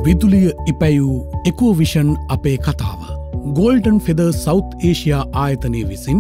විදුලිය ඉපැයූ එකෝවිෂන් අපේ කතාව. ගෝල්ඩන් ෆෙදර් සවුත් ඒෂයා ආයතනය විසින්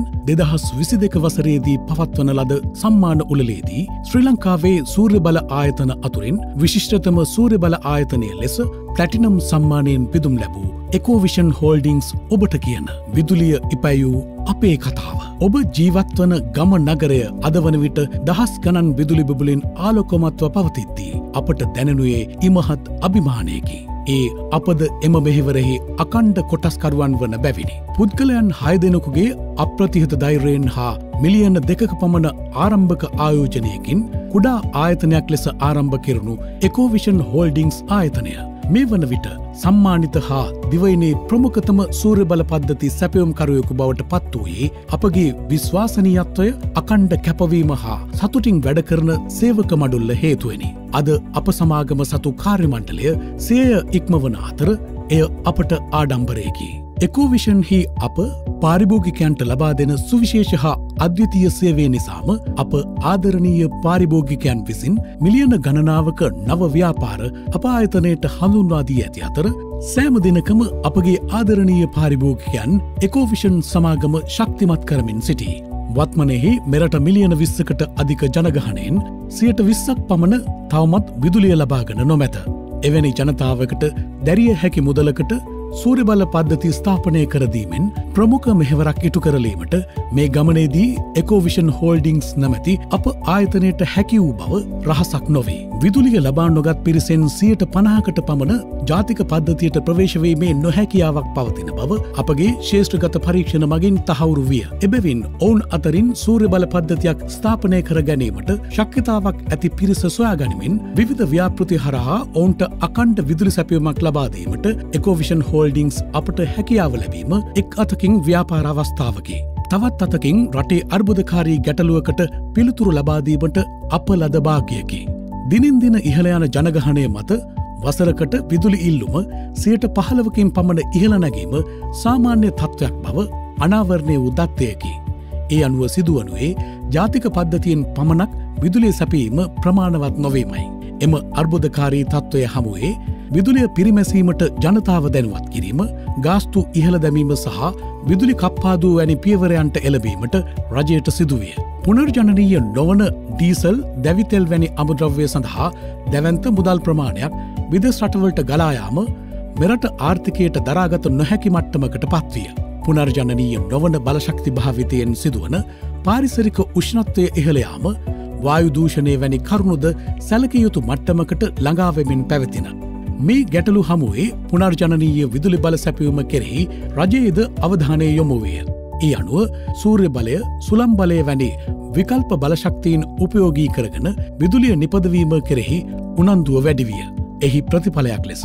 2022 වසරේදී පවත්වන ලද සම්මාන උළෙලේදී ශ්‍රී ලංකාවේ සූර්ය බල ආයතන අතුරින් විශිෂ්ටතම සූර්ය බල ආයතනය ලෙස ප්ලැටිනම් සම්මානයෙන් පිදුම් ලැබූ එකෝවිෂන් හෝල්ඩිංස් ඔබට කියන විදුලිය ඉපැයූ අපේ කතාව. ඔබ ජීවත්වන ගම නගරය අද වන විට දහස් ගණන් විදුලි බුබුලින් ආලෝකමත්ව පවතිද්දී අපට දැනෙනුයේ ඉමහත් අභිමානයකි. ඒ අපද එම මෙහෙවරෙහි අකණ්ඩ කොටස්කරුවන් වන බැවිනි. පුද්ගලයන් 6 දෙනෙකුගේ අප්‍රතිහත ධෛර්යයෙන් හා මිලියන 2ක පමණ ආරම්භක ආයෝජනයකින් කුඩා ආයතනයක් ලෙස ආරම්භ කෙරුණු එකෝවිෂන් හෝල්ඩිංස් ආයතනය මේ වන විට සම්මානිත හා දිවයිනේ ප්‍රමුඛතම සූර්ය බල පද්ධති සැපයුම්කරුවෙකු බවට පත් වූයේ අපගේ විශ්වාසනීයත්වය, අකණ්ඩ කැපවීම හා සතුටින් වැඩ කරන සේවක මඩුල්ල හේතුවෙනි. අද අප සමාගම සතු කාර්ය මණ්ඩලය 100 ඉක්මවන අතර එය අපට ආඩම්බරයකි. එකෝවිෂන්හි අප පාරිභෝගිකයන්ට ලබා දෙන සුවිශේෂ හා අද්විතීය සේවය නිසාම අප ආදරණීය පාරිභෝගිකයන් විසින් මිලියන ගණනාවක නව ව්‍යාපාර අප ආයතනයට හඳුන්වා දී ඇති අතර සෑම දිනකම අපගේ ආදරණීය පාරිභෝගිකයන් එකෝවිෂන් සමාගම ශක්තිමත් කරමින් සිටී. වත්මනෙහි මෙරට මිලියන 20කට අධික ජනගහනයෙන් 20%ක් පමණ තවමත් විදුලිය ලබාගෙන නොමැත. එවැනි ජනතාවකට දැරිය හැකි මුදලකට සූර්ය බල පද්ධති ස්ථාපනය කරදීමෙන් ප්‍රමුඛ මෙහෙවරක් ඉටු කරලීමට මේ ගමනේදී එකෝවිෂන් හෝල්ඩිංස් නැමැති අප ආයතනයට හැකි වූ බව රහසක් නොවේ. විදුලිය ලබා නොගත් පිරිසෙන් 50%කට පමණ ජාතික පද්ධතියට ප්‍රවේශ වීමේ නොහැකියාවක් පවතින බව අපගේ ශ්‍රේෂ්ඨගත පරීක්ෂණ මගින් තහවුරු විය. එබැවින් ඔවුන් අතරින් සූර්ය බල පද්ධතියක් ස්ථාපනය කර ගැනීමට ශක්්‍යතාවක් ඇති පිරිස සොයා ගනිමින් විවිධ ව්‍යාපෘති හරහා ඔවුන්ට අකණ්ඩ විදුලි සැපයුමක් ලබා දීමට එකෝවිෂන් හෝල්ඩිංස් අපට හැකියාව ලැබීම එක් අතකින් ව්‍යාපාර අවස්ථාවකි. තවත් අතකින් රටේ අර්බුදකාරී ගැටලුවකට පිළිතුරු ලබාදීමට අප ලද භාග්‍යයකි. දිනින් දින ඉහළ යන ජනගහනය මත වසරකට විදුලි ඉල්ලුම 15%කින් පමණ ඉහළ නැගීම සාමාන්‍ය තත්ත්වයක් බව අනාවරණය වූ දත්තයකි. ඒ අනුව සිදුවනුයේ ජාතික පද්ධතියෙන් පමණක් විදුලිය සැපීම ප්‍රමාණවත් නොවීමයි. එම අර්බුදකාරී තත්ත්වය හමුවේ විදුලිය පිරිමැසීමට ජනතාව දැනුවත් කිරීම, ගාස්තු ඉහළ දැමීම සහ විදුලි කප්පාදු වැනි පියවරයන්ට එළබීමට රජයට සිදුවිය. පුනර්ජනනීය නොවන ඩීසල්, දැවිතෙල් වැනි අමුද්‍රව්‍ය සඳහා දැවැන්ත මුදල් ප්‍රමාණයක් විදෙස් රටවලට ගලායාම මෙරට ආර්ථිකයට දරාගත නොහැකි මට්ටමකට පත්විය. පුනර්ජනනීය නොවන බලශක්ති භාවිතයෙන් සිදුවන පාරිසරික උෂ්ණත්වය ඉහළ යාම, වායු දූෂණය වැනි කරුණුද සැලකිය යුතු මට්ටමකට ළඟාවෙමින් පැවතින. මේ ගැටලු හමුවේ පුනර්ජනනීය විදුලි බල සැපයුම කෙරෙහි රජයේද අවධානය යොමු විය. ඒ අනුව සූර්ය බලය, සුළං බලය වැනි විකල්ප බලශක්තියින් උපයෝගී කරගෙන විදුලිය නිපදවීම කෙරෙහි උනන්දුව වැඩි විය. එහි ප්‍රතිඵලයක් ලෙස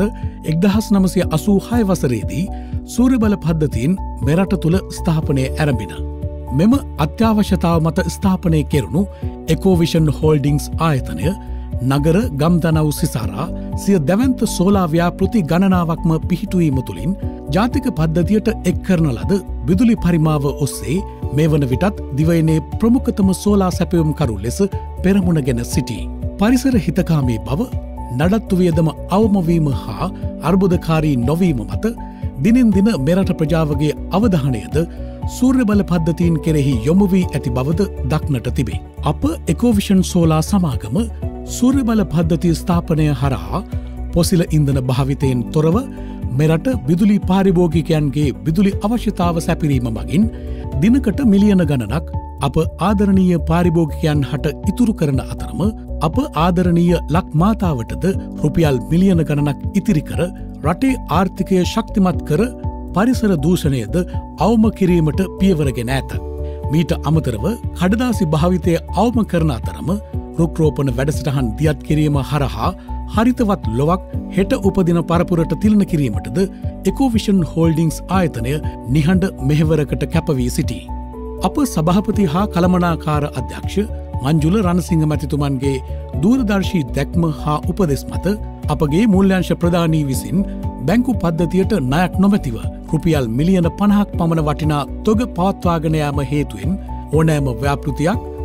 1986 වසරේදී සූර්ය බල පද්ධතීන් මෙරට තුළ ස්ථාපනය ආරම්භින. මෙම අත්‍යවශ්‍යතාව මත ස්ථාපනය කෙරුණු එකෝවිෂන් හෝල්ඩිංස් ආයතනය නගර ගම්දනව් සිසාරා සිය දැවන්ත සෝලා ව්‍යාපෘති ගණනාවක්ම පිහිටුවීම තුළින් ජාතික පද්ධතියට එක් කරන ලද විදුලි පරිමාව ඔස්සේ මේ වන විටත් දිවයිනේ ප්‍රමුඛතම සෝලා සැපයුම්කරු ලෙස පෙරමුණගෙන සිටී. පරිසර හිතකාමී බව, නඩත්තු වියදම අවමවීම හා අර්බුදකාරී නොවීම මත දිනින් දින මෙරට ප්‍රජාවගේ අවධානයද සූර්ය බල පද්ධතීන් කෙරෙහි යොමු වී ඇති බවද දක්නට තිබේ. අප එකෝවිෂන් සෝලා සමාගම සූර්ය බල පද්ධතිය ස්ථාපනය හරහා පොසිල ඉන්ධන භාවිතයෙන් තොරව මෙරට විදුලි පාරිභෝගිකයන්ගේ විදුලි අවශ්‍යතාව සැපිරීම මගින් දිනකට මිලියන ගණනක් අප ආදරණීය පාරිභෝගිකයන් හට ඉතුරු කරන අතරම අප ආදරණීය ලක් මාතාවටද රුපියල් මිලියන ගණනක් ඉතිරි කර රටේ ආර්ථිකය ශක්තිමත් කර පරිසර දූෂණයද අවම කිරීමට පියවරගෙන ඇත. මීට අමතරව කඩදාසි භාවිතය අවම කරන අතරම රුක්රෝපණ වැඩසටහන් දියත් කිරීම හරහා හරිතවත් ලොවක් හෙට උපදින පරපුරට තිලන කිරීමටද එකෝවිෂන් හෝල්ඩිංස් ආයතනය නිහඬ මෙහෙවරකට කැපවී සිටී. අප සභාපති හා කළමනාකාර අධ්‍යක්ෂ මංජුල රණසිංහ මැතිතුමන්ගේ දූරදර්ශී දැක්ම හා උපදෙස් මත අපගේ මූල්‍යංශ ප්‍රධානී විසින් බැංකු පද්ධතියට ණයක් නොමැතිව රුපියල් මිලියන 50ක් පමණ වටිනා තොග පවත්වාගෙන යාම හේතුවෙන් ඕනෑම ව්‍යාපෘතියක්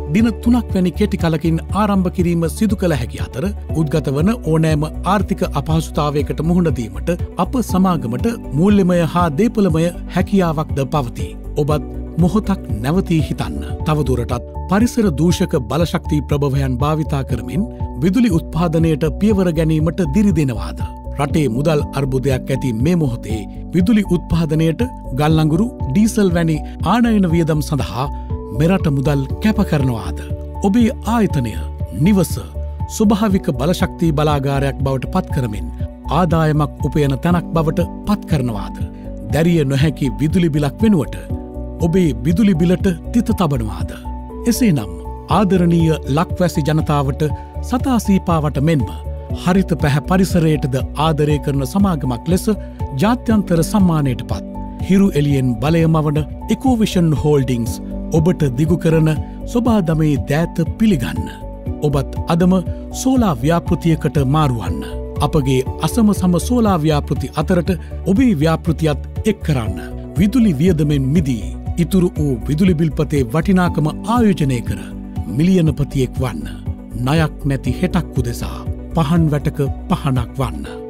දින 3ක් වැනි කෙටි කලකින් ආරම්භ කිරීම සිදු කළ හැකි අතර උද්ගත වන ඕනෑම ආර්ථික අපහසුතාවයකට මුහුණ දීමට අප සමාගමට මූල්‍යමය හා දේපලමය හැකියාවක්ද පවතී. ඔබත් මොහොතක් නැවතී හිතන්න. තවදුරටත් පරිසර දූෂක බලශක්ති ප්‍රභවයන් භාවිතා කරමින් විදුලි උත්පාදනයට පියවර ගැනීමට දිරිදෙනවාද? රටේ මුදල් අර්බුදයක් ඇති මේ මොහොතේ විදුලි උත්පාදනයට ගල්ලංගුරු ඩීසල් වැනි ආනයන වියදම් සඳහා මෙරට මුදල් කැප කරනවාද? ඔබේ ආයතනය නිවස ස්වභාවික බලශක්ති බලාගාරයක් බවට පත් කරමින් ආදායමක් උපයන තැනක් බවට පත් කරනවාද? දැරිය නොහැකි විදුලි බිලක් වෙනුවට ඔබේ විදුලි බිලට තිත තබනවාද? එසේනම් ආදරණීය ලක්වැසි ජනතාවට සතාසීපාවට මෙන්ම හරිත පැහැ පරිසරයටද ආදරය කරන සමාගමක් ලෙස ජාත්‍යන්තර සම්මානයට පත් හිරු එලියෙන් බලයමවන එකෝවිෂන් හෝල්ඩිංස් ඔබට දිගු කරන සොබාදමේ දෑත පිළිගන්න. ඔබත් අදම සෝලා ව්‍යාපෘතියකට මාරුවන්න. අපගේ අසම සම සෝලා ව්‍යාපෘති අතරට ඔබේ ව්‍යාපෘතියත් එක් කරන්න. විදුලි වියදමෙන් මිදී ඉතුරු වූ විදුලි බිල්පතේ වටිනාකම ආයෝජනය කර මිලියනපතියෙක් වන්න. ණයක් නැති හෙටක් උදෙසා පහන් වැටක පහනක් වන්න.